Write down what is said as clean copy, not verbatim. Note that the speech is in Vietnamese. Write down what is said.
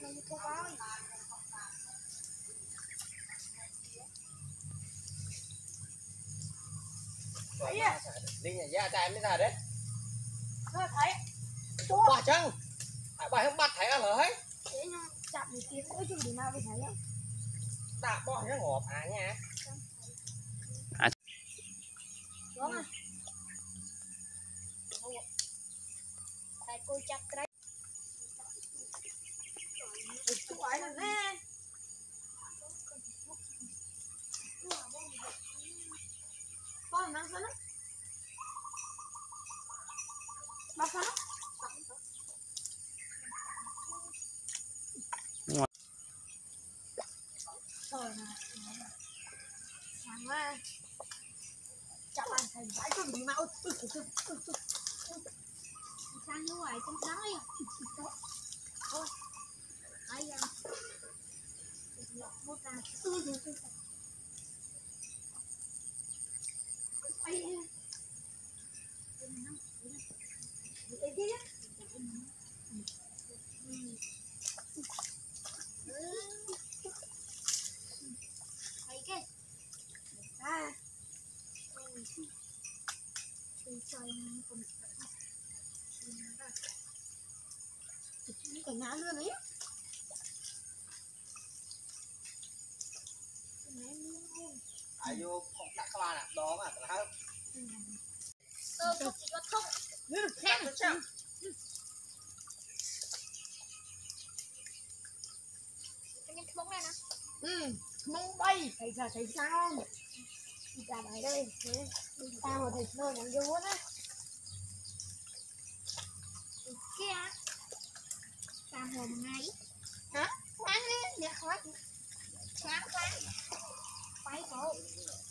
đi nhà gia trai mới ra đấy thấy quả chăng bài không bắt thấy ăn hỡi chạm một tiếng nữa chứ để nào đi thấy đã bỏ nó ngọt nha đúng không tại cô chặt cái đấy rồi nè con đang sẵn á bác sẵn á rồi nè sáng quá chặt ăn thành cái cho mình mau sang như vậy trong đó ấy thôi ai một là tươi rồi tươi ai cái ná luôn đấy ai vô không đặt các bạn ạ đó mà là không chỉ có thông cái mông này nè mông bay thấy sao không đi ra đấy đây tao mà thấy nơi nó vô á kia tao hồ ngày hả khoan đi nè khoan khoan bay bộ